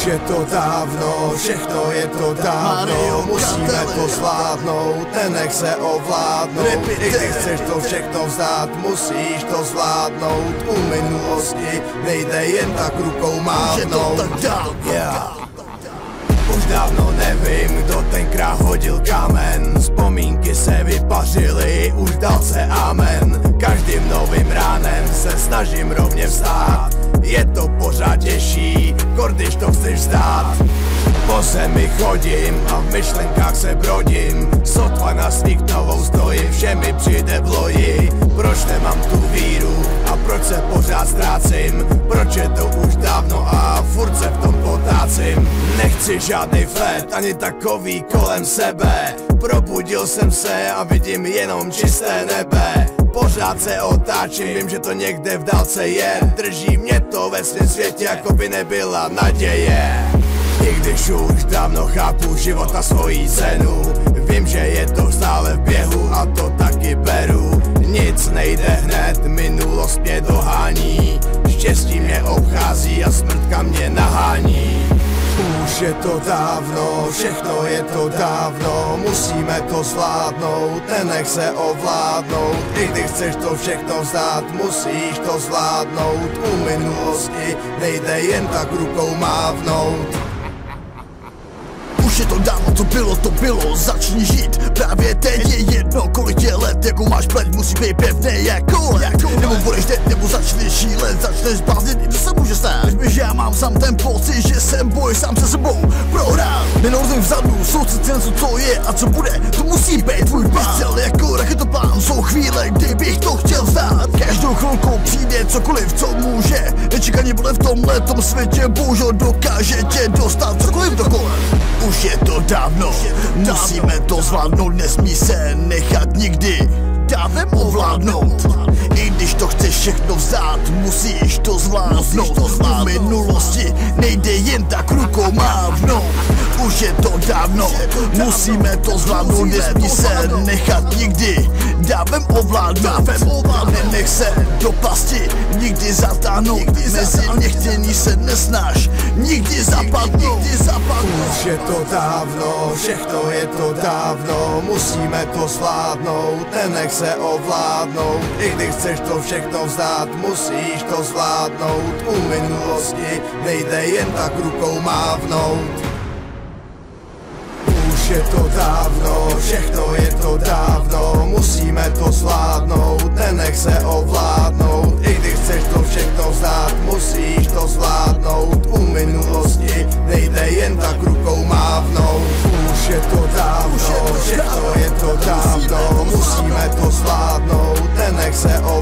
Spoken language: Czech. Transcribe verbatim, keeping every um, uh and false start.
Už je to dávno, všechno je to dávno, musíme to zvládnout, nenech se ovládnout. I když chceš to všechno vzdát, musíš to zvládnout. U minulosti nejde jen tak rukou mávnout. Yeah. Už dávno nevím, kdo tenkrát hodil kámen. Vzpomínky se vypařily, už dal se amen. Každým novým ránem se snažím rovně vstát. Je to pořád těžší, když to chceš vzdát. Po zemi chodím a v myšlenkách se brodím. Sotva na svých novou stojím, vše mi přijde v loji. Proč nemám tu víru a proč se pořád ztrácím? Proč je to už dávno a furt se v tom potácím? Nechci žádnej flet, ani takový kolem sebe. Probudil jsem se a vidím jenom čisté nebe. Pořád se otáčím, vím, že to někde v dálce je. Drží mě to ve svém světě, jako by nebyla naděje. I když už dávno chápu život a svoji cenu, vím, že je to stále v běhu a to taky beru. Nic nejde hned, minulost mě dohání. Štěstí mě obchází a smrtka mě nahání. Už je to dávno, všechno je to dávno, musíme to zvládnout, nenech se ovládnout. I když chceš to všechno vzdát, musíš to zvládnout. U minulosti nejde jen tak rukou mávnout. Už je to dávno, co bylo, to bylo, začni žít. Právě teď je jedno, kolik je let, jako máš pleť, musí být pevný jako let. Nebo budeš teď, nebo začneš šílet, začneš bláznit, i to se může stát. Když já mám sám ten pocit, že jsem boj sám se sebou prohrál. Nenauzím vzadu, soucit něco, co je a co bude, to musí být tvůj plán. Cel jako raketoplán, jsou chvíle, kdy bych to chtěl vzdát. Každou chvilku přijde cokoliv, co může, nečekaně vole v tomhletom světě, bohužel dokáže tě dostat cokoliv do kolen. Už je to dávno, musíme to zvládnout, nesmí se nechat nikdy dávem ovládnout. I když to chceš všechno vzdát, musíš to zvládnout. V minulosti nejde jen tak rukou mávnout. Už je to dávno, musíme to zvládnout, nesmí se nechat nikdy dávem ovládnout. Nenech se do pasti nikdy zatáhnout, mezi nechtění se nesnaž nikdy zapadnout. Už je to dávno, všechno je to dávno, musíme to zvládnout, nenech se ovládnout. I když chceš to všechno vzdát, musíš to zvládnout. U minulosti nejde jen tak rukou mávnout. Už je to dávno, všechno je to dávno, musíme to zvládnout, nenech se ovládnout. I když chceš to všechno vzdát, musíš to zvládnout. U minulosti nejde jen tak rukou mávnout. Už je to dávno, všechno je to dávno, musíme to zvládnout, nenech se ovládnout.